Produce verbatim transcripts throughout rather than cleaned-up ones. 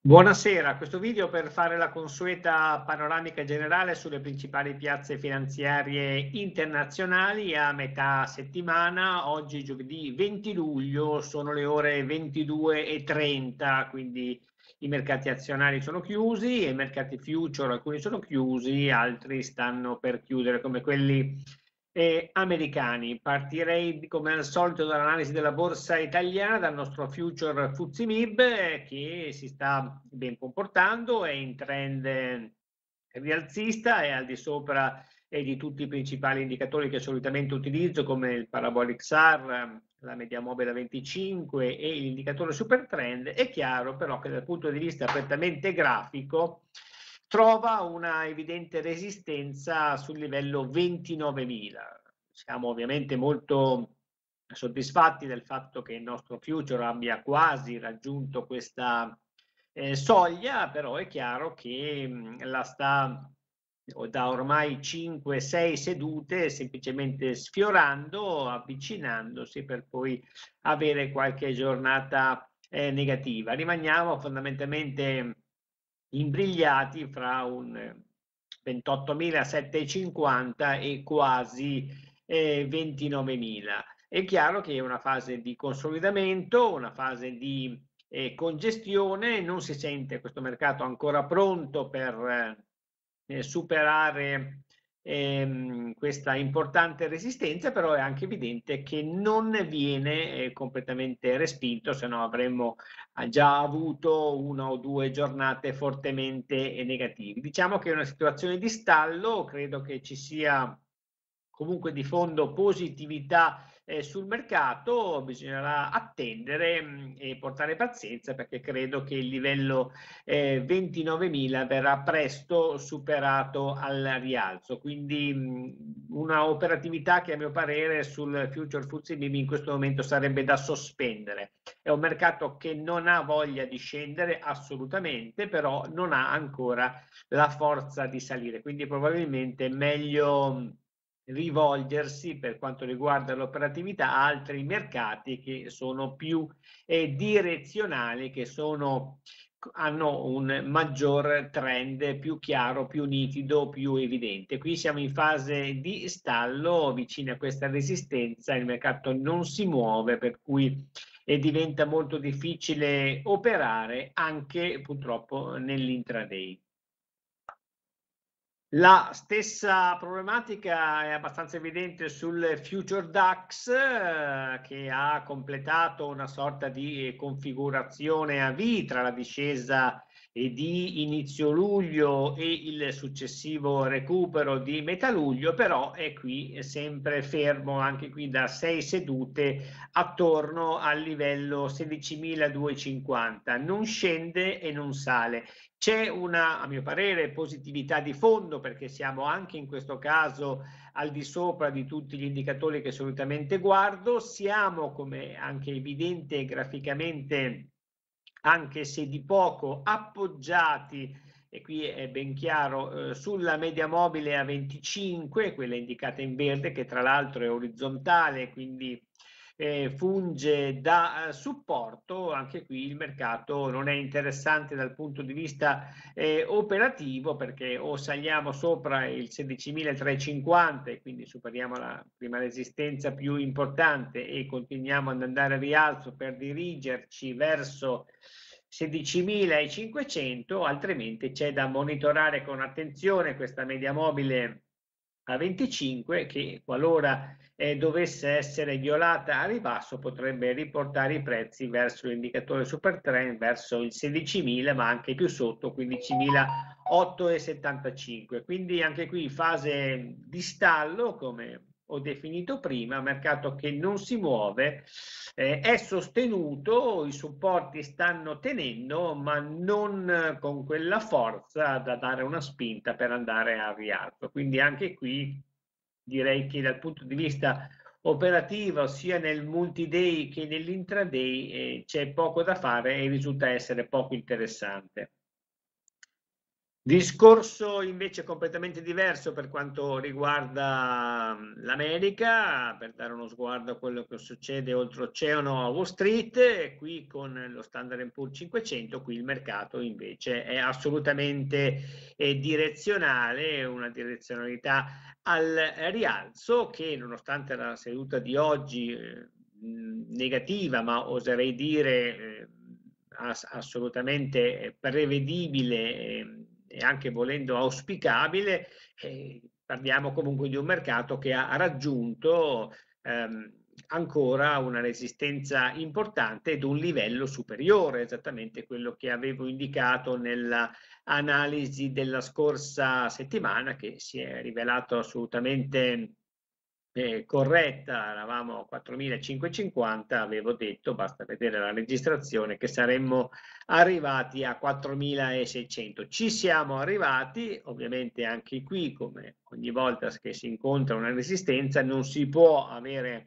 Buonasera, questo video per fare la consueta panoramica generale sulle principali piazze finanziarie internazionali a metà settimana. Oggi giovedì venti luglio, sono le ore ventidue e trenta, quindi i mercati azionari sono chiusi e i mercati future, alcuni sono chiusi, altri stanno per chiudere come quelli eh, americani. Partirei come al solito dall'analisi della borsa italiana, dal nostro future F T S E MIB eh, che si sta ben comportando, è in trend eh, rialzista, è al di sopra eh, di tutti i principali indicatori che solitamente utilizzo come il Parabolic S A R, la media mobile a venticinque e l'indicatore super trend. È chiaro però che dal punto di vista prettamente grafico trova una evidente resistenza sul livello ventinovemila. Siamo ovviamente molto soddisfatti del fatto che il nostro future abbia quasi raggiunto questa eh, soglia, però è chiaro che mh, la sta da ormai cinque sei sedute semplicemente sfiorando, avvicinandosi per poi avere qualche giornata eh, negativa. Rimaniamo fondamentalmente imbrigliati fra un ventottomilasettecentocinquanta e quasi eh, ventinovemila. È chiaro che è una fase di consolidamento, una fase di eh, congestione, non si sente questo mercato ancora pronto per eh, superare ehm, questa importante resistenza, però è anche evidente che non viene eh, completamente respinto, se no avremmo ha già avuto una o due giornate fortemente negative. Diciamo che è una situazione di stallo, credo che ci sia comunque di fondo positività eh, sul mercato, bisognerà attendere mh, e portare pazienza perché credo che il livello eh, ventinovemila verrà presto superato al rialzo, quindi mh, una operatività che a mio parere sul future F T S E in questo momento sarebbe da sospendere. È un mercato che non ha voglia di scendere assolutamente, però non ha ancora la forza di salire, quindi probabilmente è meglio rivolgersi per quanto riguarda l'operatività a altri mercati che sono più eh, direzionali, che sono, hanno un maggior trend più chiaro, più nitido, più evidente. Qui siamo in fase di stallo, vicini a questa resistenza, il mercato non si muove, per cui e diventa molto difficile operare anche purtroppo nell'intraday. La stessa problematica è abbastanza evidente sul Future DAX eh, che ha completato una sorta di configurazione a V tra la discesa eh, di inizio luglio e il successivo recupero di metà luglio, però è qui sempre fermo anche qui da sei sedute attorno al livello sedicimiladuecentocinquanta, non scende e non sale. C'è una, a mio parere, positività di fondo perché siamo anche in questo caso al di sopra di tutti gli indicatori che solitamente guardo, siamo come anche evidente graficamente, anche se di poco, appoggiati e qui è ben chiaro eh, sulla media mobile a venticinque, quella indicata in verde che tra l'altro è orizzontale, quindi eh, funge da eh, supporto. Anche qui il mercato non è interessante dal punto di vista eh, operativo perché o saliamo sopra il sedicimilatrecentocinquanta e quindi superiamo la prima resistenza più importante e continuiamo ad andare a rialzo per dirigerci verso sedicimilacinquecento, altrimenti c'è da monitorare con attenzione questa media mobile a venticinque che qualora eh, dovesse essere violata a ribasso potrebbe riportare i prezzi verso l'indicatore super trend, verso il sedicimila, ma anche più sotto, quindicimilaottocentosettantacinque. Quindi anche qui fase di stallo, come ho definito prima, mercato che non si muove, eh, è sostenuto, i supporti stanno tenendo, ma non con quella forza da dare una spinta per andare al rialzo. Quindi anche qui direi che dal punto di vista operativo, sia nel multi-day che nell'intraday, eh, c'è poco da fare e risulta essere poco interessante. Discorso invece completamente diverso per quanto riguarda l'America, per dare uno sguardo a quello che succede oltreoceano a Wall Street, e qui con lo Standard and Poor's cinquecento, qui il mercato invece è assolutamente eh, direzionale, una direzionalità al rialzo che nonostante la seduta di oggi eh, negativa, ma oserei dire eh, ass assolutamente prevedibile eh, e anche volendo auspicabile, eh, parliamo comunque di un mercato che ha raggiunto ehm, ancora una resistenza importante ed un livello superiore, esattamente quello che avevo indicato nella analisi della scorsa settimana, che si è rivelato assolutamente eh, corretta. Eravamo a quattromilacinquecentocinquanta, avevo detto, basta vedere la registrazione, che saremmo arrivati a quattromilaseicento. Ci siamo arrivati, ovviamente anche qui, come ogni volta che si incontra una resistenza, non si può avere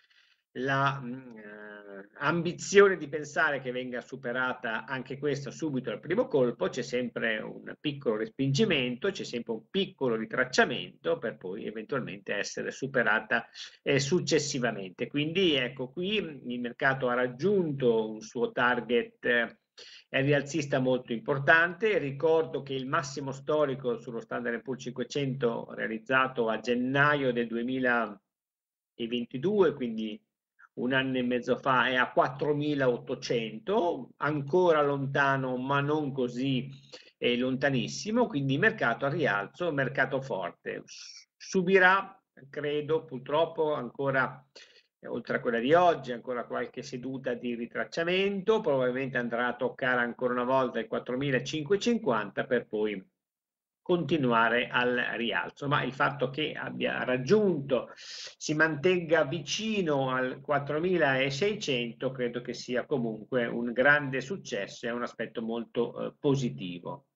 la mh, eh, ambizione di pensare che venga superata anche questa subito al primo colpo. C'è sempre un piccolo respingimento, c'è sempre un piccolo ritracciamento per poi eventualmente essere superata eh, successivamente. Quindi ecco, qui il mercato ha raggiunto un suo target eh, rialzista molto importante. Ricordo che il massimo storico sullo Standard and Poor's cinquecento realizzato a gennaio del duemilaventidue, quindi un anno e mezzo fa, è a quattromilaottocento, ancora lontano ma non così eh, lontanissimo, quindi mercato a rialzo, mercato forte. Subirà, credo, purtroppo ancora, eh, oltre a quella di oggi, ancora qualche seduta di ritracciamento, probabilmente andrà a toccare ancora una volta il quattromilacinquecentocinquanta per poi continuare al rialzo, ma il fatto che abbia raggiunto, si mantenga vicino al quattromilaseicento, credo che sia comunque un grande successo e un aspetto molto eh, positivo.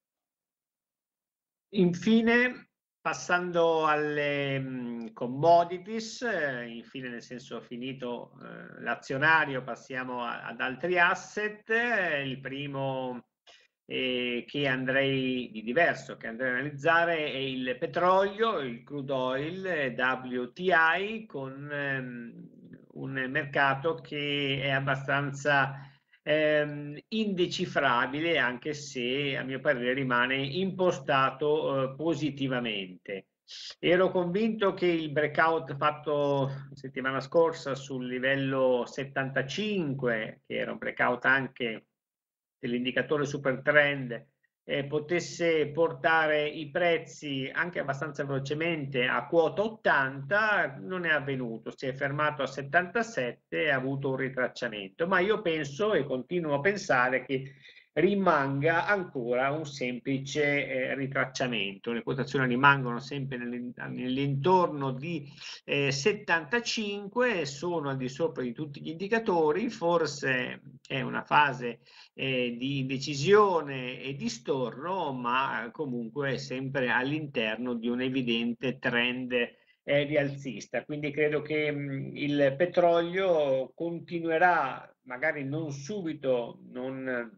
Infine, passando alle mh, commodities, eh, infine nel senso finito eh, l'azionario, passiamo a, ad altri asset. Eh, il primo eh, che andrei di diverso, che andrei a analizzare è il petrolio, il crude oil, eh, W T I, con ehm, un mercato che è abbastanza ehm, indecifrabile, anche se a mio parere rimane impostato eh, positivamente. Ero convinto che il breakout fatto la settimana scorsa sul livello settantacinque, che era un breakout anche dell'indicatore super trend, eh, potesse portare i prezzi anche abbastanza velocemente a quota ottanta, non è avvenuto, si è fermato a settantasette e ha avuto un ritracciamento, ma io penso e continuo a pensare che rimanga ancora un semplice eh, ritracciamento. Le quotazioni rimangono sempre nell'intorno di eh, settantacinque, sono al di sopra di tutti gli indicatori, forse è una fase eh, di indecisione e di storno, ma comunque sempre all'interno di un evidente trend eh, rialzista. Quindi credo che mh, il petrolio continuerà, magari non subito, non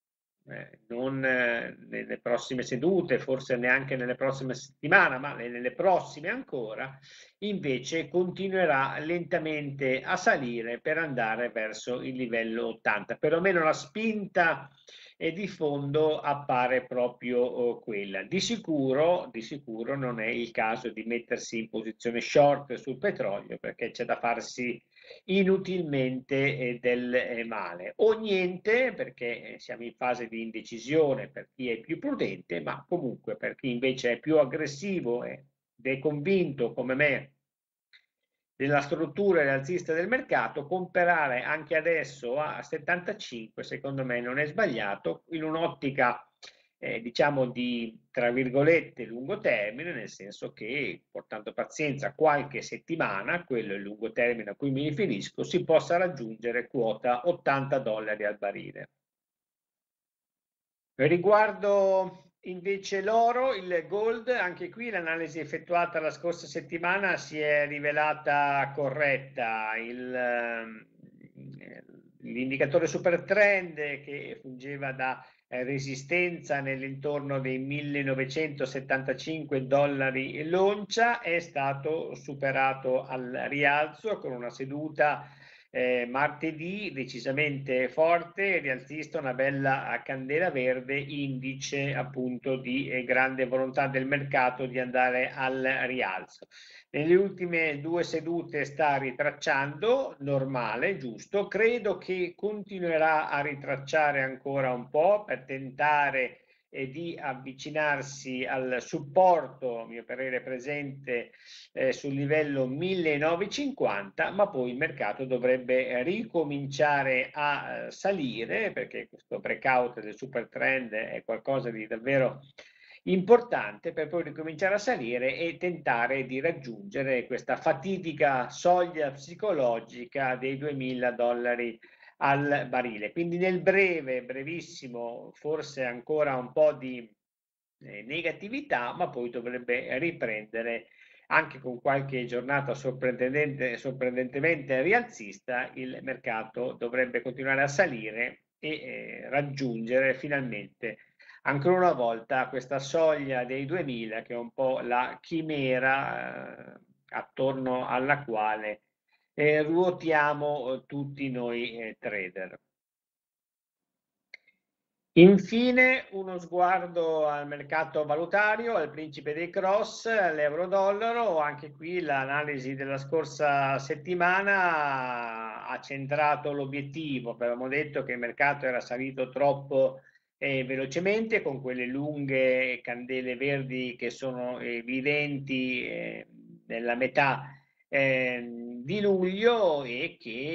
eh, non eh, nelle prossime sedute, forse neanche nelle prossime settimane, ma nelle prossime ancora, invece continuerà lentamente a salire per andare verso il livello ottanta. Perlomeno la spinta eh, di fondo appare proprio oh, quella. Di sicuro, di sicuro non è il caso di mettersi in posizione short sul petrolio, perché c'è da farsi inutilmente eh, del eh, male, o niente, perché eh, siamo in fase di indecisione per chi è più prudente, ma comunque per chi invece è più aggressivo ed è convinto come me della struttura rialzista del mercato, comprare anche adesso a settantacinque secondo me non è sbagliato, in un'ottica eh, diciamo di, tra virgolette, lungo termine, nel senso che portando pazienza qualche settimana, quello è il lungo termine a cui mi riferisco, si possa raggiungere quota ottanta dollari al barile. Riguardo invece l'oro, il gold, anche qui l'analisi effettuata la scorsa settimana si è rivelata corretta. Il, l'indicatore super trend che fungeva da eh, resistenza nell'intorno dei millenovecentosettantacinque dollari l'oncia è stato superato al rialzo con una seduta eh, martedì decisamente forte, rialzista, una bella candela verde, indice appunto di eh, grande volontà del mercato di andare al rialzo. Nelle ultime due sedute sta ritracciando, normale, giusto. Credo che continuerà a ritracciare ancora un po' per tentare eh, di avvicinarsi al supporto, a mio parere presente eh, sul livello millenovecentocinquanta, ma poi il mercato dovrebbe ricominciare a eh, salire, perché questo breakout del super trend è qualcosa di davvero importante, per poi ricominciare a salire e tentare di raggiungere questa fatidica soglia psicologica dei duemila dollari al barile. Quindi nel breve, brevissimo, forse ancora un po' di eh, negatività, ma poi dovrebbe riprendere anche con qualche giornata sorprendente, sorprendentemente rialzista. Il mercato dovrebbe continuare a salire e eh, raggiungere finalmente ancora una volta questa soglia dei duemila, che è un po' la chimera eh, attorno alla quale eh, ruotiamo eh, tutti noi eh, trader. Infine uno sguardo al mercato valutario, al principe dei cross, all'euro-dollaro. Anche qui l'analisi della scorsa settimana ha centrato l'obiettivo. Avevamo detto che il mercato era salito troppo eh, velocemente, con quelle lunghe candele verdi che sono evidenti eh, nella metà eh, di luglio, e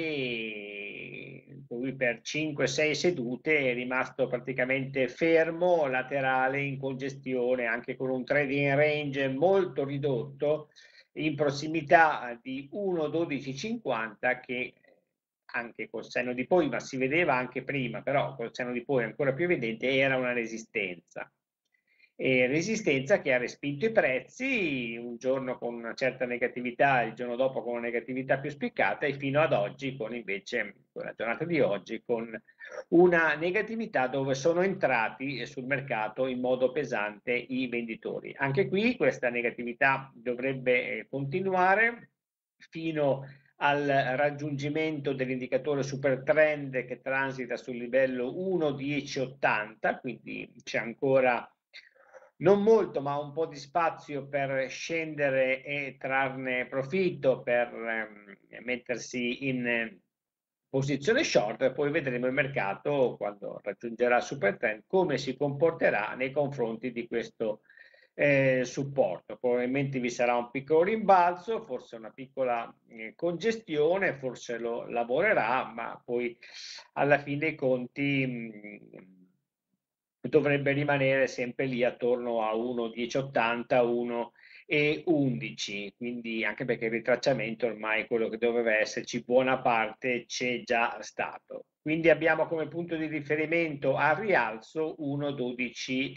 che poi per cinque sei sedute è rimasto praticamente fermo, laterale, in congestione, anche con un trading range molto ridotto in prossimità di uno virgola dodici cinquanta, che anche col senno di poi, ma si vedeva anche prima, però col senno di poi ancora più evidente, era una resistenza. E resistenza che ha respinto i prezzi, un giorno con una certa negatività, il giorno dopo con una negatività più spiccata, e fino ad oggi con invece, la giornata di oggi, con una negatività dove sono entrati sul mercato in modo pesante i venditori. Anche qui questa negatività dovrebbe continuare fino al raggiungimento dell'indicatore super trend che transita sul livello uno virgola dieci ottanta, quindi c'è ancora non molto, ma un po' di spazio per scendere e trarne profitto, per ehm, mettersi in eh, posizione short, e poi vedremo il mercato, quando raggiungerà il super trend, come si comporterà nei confronti di questo eh, supporto. Probabilmente vi sarà un piccolo rimbalzo, forse una piccola eh, congestione, forse lo lavorerà, ma poi alla fine dei conti mh, dovrebbe rimanere sempre lì attorno a uno virgola dieci ottanta, uno virgola undici, quindi anche perché il ritracciamento ormai, quello che doveva esserci, buona parte c'è già stato. Quindi abbiamo come punto di riferimento al rialzo uno virgola dodici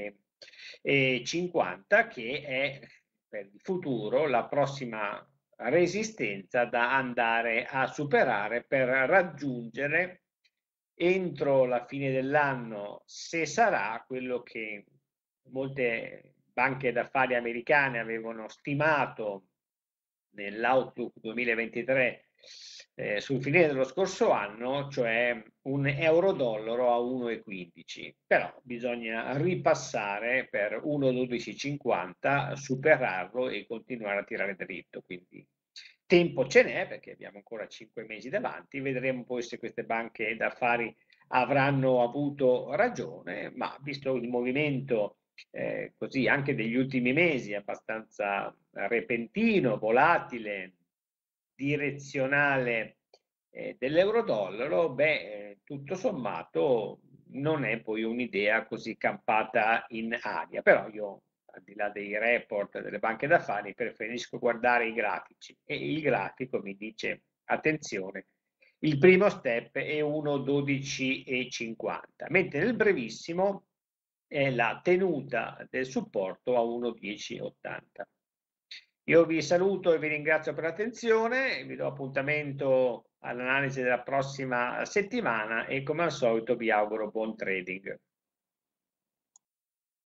e cinquanta, che è per il futuro la prossima resistenza da andare a superare per raggiungere entro la fine dell'anno, se sarà quello che molte banche d'affari americane avevano stimato nell'Outlook duemilaventitré eh, sul finire dello scorso anno, cioè un euro-dollaro a uno virgola quindici. Però bisogna ripassare per uno virgola dodici cinquanta, superarlo e continuare a tirare dritto. Quindi tempo ce n'è, perché abbiamo ancora cinque mesi davanti. Vedremo poi se queste banche d'affari avranno avuto ragione, ma visto il movimento eh, così anche degli ultimi mesi, abbastanza repentino, volatile, direzionale eh, dell'euro-dollaro, beh, eh, tutto sommato non è poi un'idea così campata in aria. Però io, al di là dei report delle banche d'affari, preferisco guardare i grafici, e il grafico mi dice attenzione, il primo step è uno virgola dodici cinquanta, mentre nel brevissimo è la tenuta del supporto a uno virgola dieci ottanta. Io vi saluto e vi ringrazio per l'attenzione, vi do appuntamento all'analisi della prossima settimana e come al solito vi auguro buon trading.